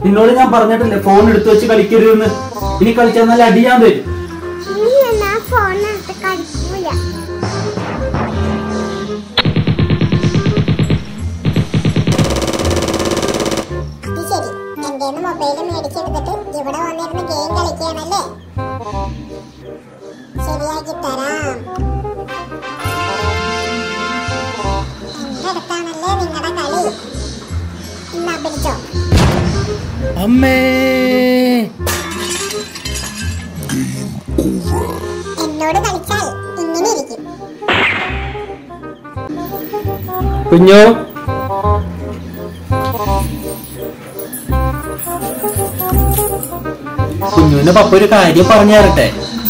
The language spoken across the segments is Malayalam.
നിന്നോട് ഞാൻ പറഞ്ഞിട്ടില്ലേ ഫോൺ എടുത്തു വെച്ച് കളിക്കരുതെന്ന്. ഇനി കളിച്ചാൽ നല്ല അടിയാൻ തരും. മൊബൈൽ മേടിച്ചെടുത്തിട്ട് ഇവിടെ വന്നിരുന്ന് ഗെയിം കളിക്കുകയാണല്ലേ. ശരിയാക്കി തരാം. എന്റെ അടുത്താണല്ലേ നിങ്ങളുടെ കളി. എന്നാ പിടിച്ചോ. അമ്മേ, എന്നോട് കളിച്ചാൽ ഇങ്ങനെ ഇരിക്കും. കുഞ്ഞോ, കുഞ്ഞുവിന്റെ പപ്പ ഒരു കാര്യം പറഞ്ഞു തരട്ടെ.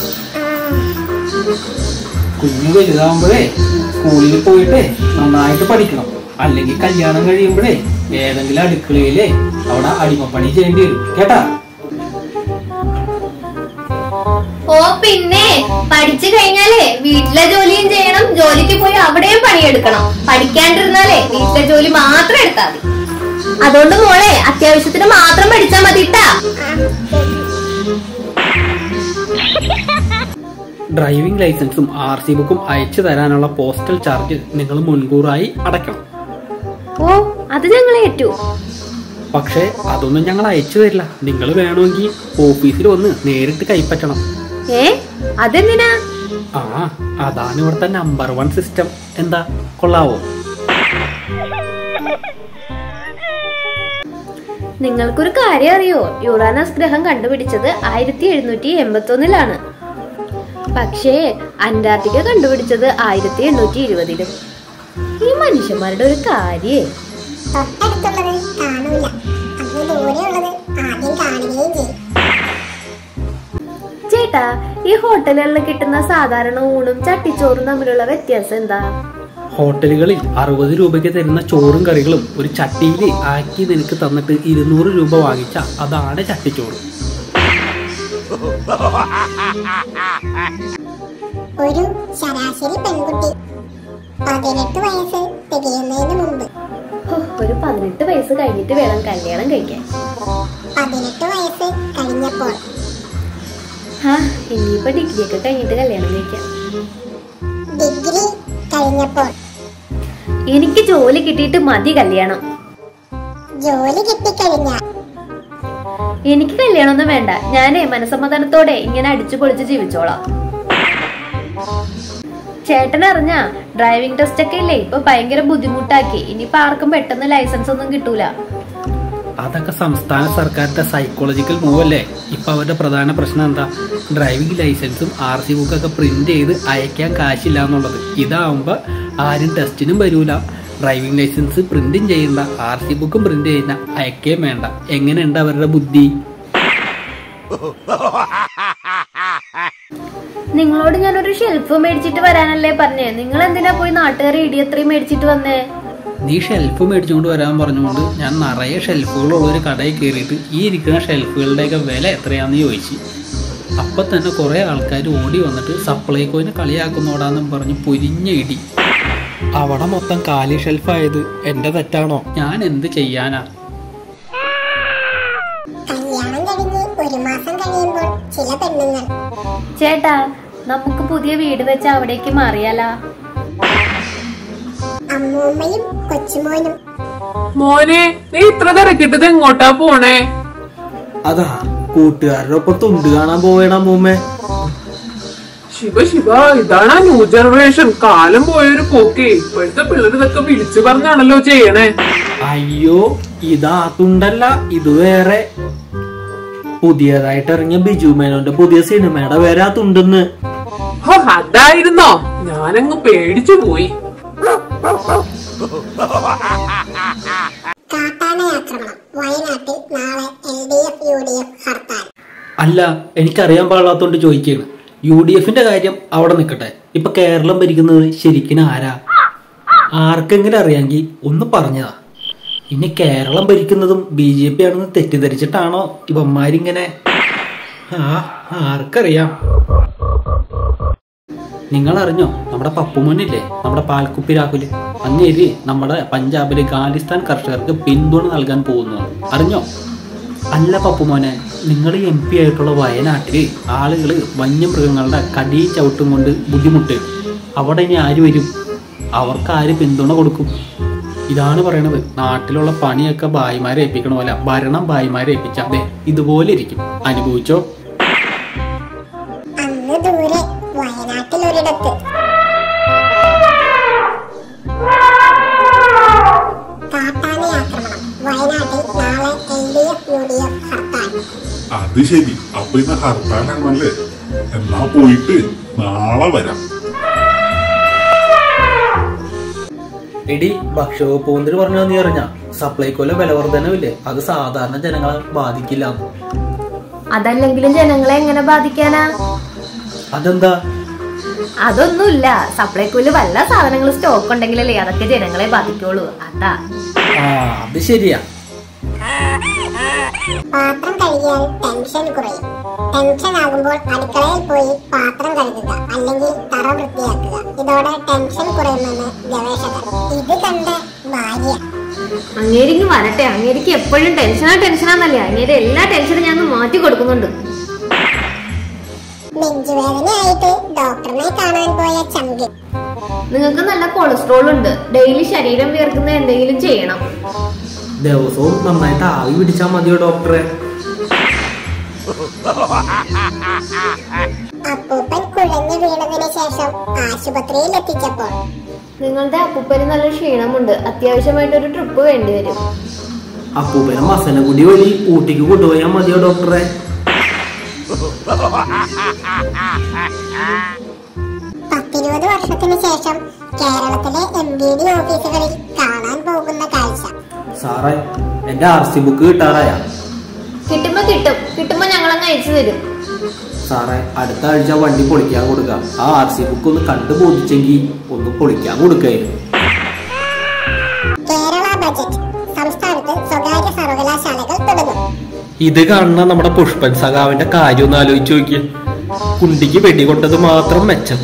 കുഞ്ഞു വലുതാവുമ്പോഴേ സ്കൂളിൽ പോയിട്ട് നന്നായിട്ട് പഠിക്കണം. അല്ലെങ്കിൽ കല്യാണം കഴിയുമ്പോഴേ ഏതെങ്കിലും അടുക്കളയിലേ അവിടെ അടിമപ്പണി ചെയ്യേണ്ടി വരും. കേട്ടാ? ഓ പിന്നെ പഠിച്ചു കഴിഞ്ഞാലേ വീട്ടിലെ ജോലിയും ചെയ്യണം. ജോലിക്ക് പോയി അവിടെയും പണിയെടുക്കണം. പഠിക്കാണ്ടിരുന്നാലേ വീട്ടിലെ ജോലി മാത്രം എടുത്താൽ മതി. അതുകൊണ്ട് മോളെ അത്യാവശ്യത്തിന് മാത്രം പഠിച്ചാൽ മതിട്ടാ. ഡ്രൈവിംഗ് ലൈസൻസും RC ബുക്കും അയച്ചു തരാനുള്ള പോസ്റ്റൽ ചാർജ് നിങ്ങൾ മുൻകൂറായി അടയ്ക്കണം. ഓ, അത് ഞങ്ങൾ ഏറ്റു. പക്ഷെ അതൊന്നും ഞങ്ങൾ അയച്ചു തരില്ല. നിങ്ങൾ വേണമെങ്കിൽ ഓഫീസിൽ വന്ന് നേരിട്ട് കൈപ്പറ്റണം. അതെന്തിനാ? അതാണ് ഇവിടുത്തെ നമ്പർ 1 സിസ്റ്റം. എന്താ, കൊള്ളാവോ? നിങ്ങൾക്കൊരു കാര്യം അറിയോ? യുറാനസ് ഗ്രഹം കണ്ടുപിടിച്ചത് 1781-ലാണ്. പക്ഷേ അന്റാർട്ടിക്ക കണ്ടുപിടിച്ചത് 1820. ഈ മനുഷ്യന്മാരുടെ ഒരു കാര്യേ. ചേട്ടാ, ഈ ഹോട്ടലുകളിൽ കിട്ടുന്ന സാധാരണ ഊണും ചട്ടിച്ചോറും തമ്മിലുള്ള വ്യത്യാസം എന്താ? ഹോട്ടലുകളിൽ 60 രൂപയ്ക്ക് തരുന്ന ചോറും കറികളും ഒരു ചട്ടിയിൽ ആക്കി നിനക്ക് തന്നിട്ട് 200 രൂപ വാങ്ങിച്ച അതാണ് ചട്ടിച്ചോറ്. ഒരു ശരാശരി പെൺകുട്ടി 18 വയസ്സ് തികയുന്നതിന് മുമ്പ്, ഒരു 18 വയസ്സ് കഴിഞ്ഞിട്ട് വേണം കല്യാണം കഴിക്കാൻ. 18 വയസ്സ് കഴിഞ്ഞപ്പോൾ, ഇനിയിപ്പോ ഡിഗ്രി ഒക്കെ കഴിഞ്ഞിട്ട് കല്യാണം കഴിക്കാം. ഡിഗ്രി കഴിഞ്ഞപ്പോൾ, എനിക്ക് ജോലി കിട്ടിയിട്ട് മതി കല്യാണം. ജോലി കിട്ടിക്കഴിഞ്ഞ, എനിക്ക് കല്യാണമൊന്നും വേണ്ട. ഞാനേ മനസമാധാനത്തോടെ ഇങ്ങനെ അടിച്ചു പൊളിച്ച് ജീവിച്ചോളാം. ചേട്ടൻ അറിഞ്ഞ ഡ്രൈവിംഗ് ടെസ്റ്റ് ഒക്കെ ഇല്ലേ ഇപ്പൊ ഭയങ്കര ബുദ്ധിമുട്ടാക്കി. ഇനിയിപ്പോ ആർക്കും പെട്ടെന്ന് ലൈസൻസ് ഒന്നും കിട്ടൂല. അതൊക്കെ സംസ്ഥാന സർക്കാരിന്റെ സൈക്കോളജിക്കൽ മൂവ് അല്ലേ. ഇപ്പൊ അവരുടെ പ്രധാന പ്രശ്നം എന്താ? ഡ്രൈവിംഗ് ലൈസൻസും RC ബുക്കൊക്കെ പ്രിന്റ് ചെയ്ത് അയക്കാൻ കാശില്ല എന്നുള്ളത്. ഇതാവുമ്പോ ആരും ടെസ്റ്റിനും വരൂല. ഡ്രൈവിംഗ് ലൈസൻസ് പ്രിന്റും ചെയ്യണ്ട, RC ബുക്കും പ്രിന്റ് ചെയ്യണ്ട, അയക്കേം വേണ്ട. എങ്ങനെയുണ്ട് അവരുടെ ബുദ്ധി? നിങ്ങളോട് ഞാനൊരു ഷെൽഫ് മേടിച്ചിട്ട് വരാനല്ലേ പറഞ്ഞേ. നിങ്ങൾ എന്തിനാ പോയി നാട്ടുകാരെ ഇടിയത്രയും മേടിച്ചിട്ട് വന്നേ? നീ ഷെൽഫ് മേടിച്ചുകൊണ്ട് വരാൻ പറഞ്ഞുകൊണ്ട് ഞാൻ നിറയെ ഷെൽഫുകളുള്ള ഒരു കടയിൽ കയറിയിട്ട് ഈ ഇരിക്കുന്ന ഷെൽഫുകളുടെയൊക്കെ വില എത്രയാണെന്ന് ചോദിച്ചു. അപ്പം തന്നെ കുറേ ആൾക്കാർ ഓടി വന്നിട്ട് സപ്ലൈകോനെ കളിയാക്കുന്നോടാന്നും പറഞ്ഞ് പൊരിഞ്ഞ ഇടി. അവിടെ മൊത്തം കാലി ഷെൽഫായത് എന്റെ തെറ്റാണോ? ഞാൻ എന്ത് ചെയ്യാനാ? കല്യാണം കഴിഞ്ഞ് 1 മാസം കഴിയുമ്പോൾ ചില പെണ്ണുങ്ങൾ, ചേട്ടാ നമുക്ക് പുതിയ വീട് വെച്ച് അവിടേക്ക് മാറിയാലാ? അമ്മൂമ്മയും കൊച്ചുമോനും. മോനെ, നീ ഇത്ര തിരക്കിട്ടത് എങ്ങോട്ടാ പോണേ? അതാ കൂട്ടുകാരുടെ ഒപ്പം തുണ്ട് കാണാൻ പോവേണ അമ്മൂമ്മേ. ശിവ ശിവ, ഇതാണ് ന്യൂ ജനറേഷൻ. കാലം പോയൊരു പോക്കേ. ഇപ്പോഴത്തെ പിള്ളേർ ഇതൊക്കെ വിളിച്ചു പറഞ്ഞാണല്ലോ ചെയ്യണേ. അയ്യോ, ഇതാ തുണ്ടല്ല, ഇത് വേറെ. പുതിയതായിട്ട് ഇറങ്ങിയ ബിജു മേനോന്റെ പുതിയ സിനിമയുടെ വേറെ ആ തുണ്ടെന്ന്. അതായിരുന്നോ? ഞാനങ്ങ് പേടിച്ചു പോയി. കാട്ടാനയാക്രമണം വയനാട്ടിൽ നാളെ LDF UDF ഹർത്താൽ. അല്ല, എനിക്കറിയാൻ പാടില്ലാത്തോണ്ട് ചോദിക്കുകയാണ്. UDFന്റെ കാര്യം അവിടെ നിൽക്കട്ടെ. ഇപ്പൊ കേരളം ഭരിക്കുന്നത് ശരിക്കും ആരാ? ആർക്കെങ്കിലും അറിയാമെങ്കിൽ ഒന്ന് പറഞ്ഞതാ. ഇനി കേരളം ഭരിക്കുന്നതും BJP ആണെന്ന് തെറ്റിദ്ധരിച്ചിട്ടാണോ ഇവന്മാരിങ്ങനെ? ആർക്കറിയാം. നിങ്ങൾ അറിഞ്ഞോ, നമ്മുടെ പപ്പുമോനില്ലേ, നമ്മുടെ പാൽക്കുപ്പി രാഹുല്, അങ്ങേര് നമ്മുടെ പഞ്ചാബിലെ ഖാലിസ്ഥാൻ കർഷകർക്ക് പിന്തുണ നൽകാൻ പോകുന്നതാണ്. അറിഞ്ഞോ? അല്ല പപ്പുമോനെ, നിങ്ങൾ MP ആയിട്ടുള്ള വയനാട്ടിൽ ആളുകൾ വന്യമൃഗങ്ങളുടെ കടി ചവിട്ടും കൊണ്ട് ബുദ്ധിമുട്ട്, അവിടെ ഇനി ആര് വരും? അവർക്ക് ആര് പിന്തുണ കൊടുക്കും? ഇതാണ് പറയണത്. നാട്ടിലുള്ള പണിയൊക്കെ ഭായിമാരെ ഏൽപ്പിക്കണ പോലെ ഭരണം ഭായിമാരെ ഏൽപ്പിച്ചാൽ അതെ ഇതുപോലെ ഇരിക്കും. അനുഭവിച്ചോ? അന്ന് ദൂരെ വയനാട്ടിലൊരിടത്ത് കാട്ടാന ആക്രമണം. വയനാട്ടിൽ നാളെ LDF UDF ഹർത്താൽ. അത് ശരി, അപ്പൊ ഇന്ന് ഹർത്താലാണല്ലേ? എന്നാ പോയിട്ട് നാളെ വരാം. എടി, ഭക്ഷ്യവകുപ്പ് മന്ത്രി പറഞ്ഞാൽ നീ അറിഞ്ഞ സപ്ലൈകോയിലെ വില വർധനവില്ലേ, അത് സാധാരണ ജനങ്ങളെ ബാധിക്കില്ല. അതല്ലെങ്കിലും ജനങ്ങളെ എങ്ങനെ ബാധിക്കാനാ? അതെന്താ? അതൊന്നുമില്ല, സപ്ലൈകോയില് വല്ല സാധനങ്ങൾ സ്റ്റോക്ക് ഉണ്ടെങ്കിലല്ലേ അതൊക്കെ ജനങ്ങളെ ബാധിക്കുള്ളൂ. അതാ. അത് ശരിയാ. പാത്രം കഴുകിയാൽ ടെൻഷൻ കുറയും. ടെൻഷൻ ആകുമ്പോൾ അടുക്കളയിൽ പോയി പാത്രം കഴുകുക, അല്ലെങ്കിൽ തറ വൃത്തിയാക്കുക. ഇതോടെ ടെൻഷൻ കുറയുമെന്ന് ഗവേഷകർ. ഇത് കണ്ട് ഭാര്യ അങ്ങേരിക്ക് വരട്ടെ, അങ്ങേരിക്ക് എപ്പോഴും ടെൻഷനാന്നല്ലേ. അങ്ങേരെ എല്ലാ ടെൻഷനും ഞാൻ മാറ്റി കൊടുക്കുന്നുണ്ട്. നെഞ്ചുവേദനയായിട്ട് ഡോക്ടറിനെ കാണാൻ പോയ ചങ്കി. നിങ്ങൾക്ക് നല്ല കൊളസ്ട്രോൾ ഉണ്ട്, ഡെയിലി ശരീരം വിയർക്കുന്ന എന്തെങ്കിലും ചെയ്യണം. ദിവസവും നന്നായിട്ട് ആവി പിടിച്ചാൽ മതിയോ ഡോക്ടറെ? അപ്പൂപ്പൻ കുഴഞ്ഞു വീണതിന് ശേഷം ആശുപത്രിയിൽ എത്തിച്ചപ്പോൾ നിങ്ങളുടെ അപ്പൂപ്പന് നല്ല ക്ഷീണമുണ്ട്, അത്യാവശ്യമായിട്ടൊരു ട്രിപ്പ് വേണ്ടി വരും. അപ്പൂപ്പനെ മസനഗുടി വഴി ഊട്ടിക്ക് കൊണ്ടുപോയാൽ മതിയോ ഡോക്ടറെ? 10-20 വർഷത്തിന് ശേഷം കേരളത്തിലെ MVD ഓഫീസുകളിൽ കാണാൻ പോകുന്ന കാഴ്ച. സാറേ, എന്റെ RC ബുക്ക് കിട്ടാറായ? കിട്ടുമ്പോ ഞങ്ങളങ്ങ് അയച്ചു തരും. സാറേ, അടുത്ത ആഴ്ച വണ്ടി പൊളിക്കാൻ കൊടുക്കാം. ആ RC ബുക്ക് ഒന്ന് കണ്ടു ബോധിച്ചെങ്കിൽ ഒന്ന് പൊളിക്കാൻ കൊടുക്കായിരുന്നു. കേരള ബജറ്റ്. സംസ്ഥാനത്ത് സ്വകാര്യ സർവകലാശാലകൾ തുടങ്ങും. ഇത് കാണുന്ന നമ്മുടെ പുഷ്പൻ സഖാവിന്റെ കാര്യം ഒന്ന് ആലോചിച്ച് നോക്കിയേ. കുണ്ടിക്ക് വെടികൊണ്ടത് മാത്രം മെച്ചം.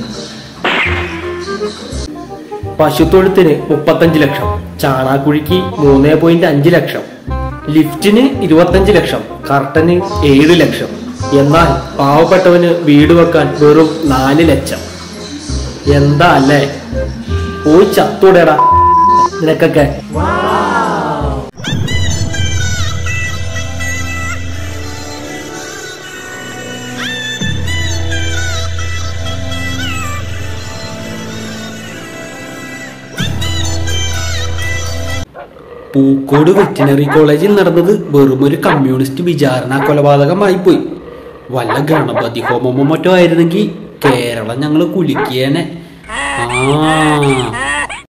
പശുത്തൊഴുത്തിന് 35 ലക്ഷം, ചാണാക്കുഴിക്ക് 3.5 ലക്ഷം, ലിഫ്റ്റിന് 25 ലക്ഷം, കർട്ടന് 7 ലക്ഷം. എന്നാൽ പാവപ്പെട്ടവന് വീട് വെക്കാൻ വെറും 4 ലക്ഷം. എന്താ അല്ലേ? പോയി ചത്തൂടേടാ നിനക്കൊക്കെ. പൂക്കോട് വെറ്റിനറി കോളേജിൽ നടന്നത് വെറും ഒരു കമ്മ്യൂണിസ്റ്റ് വിചാരണ കൊലപാതകമായി പോയി. വല്ല ഗണപതി ഹോമമോ മറ്റോ ആയിരുന്നെങ്കിൽ കേരളം ഞങ്ങൾ കുലുക്കിയേനെ.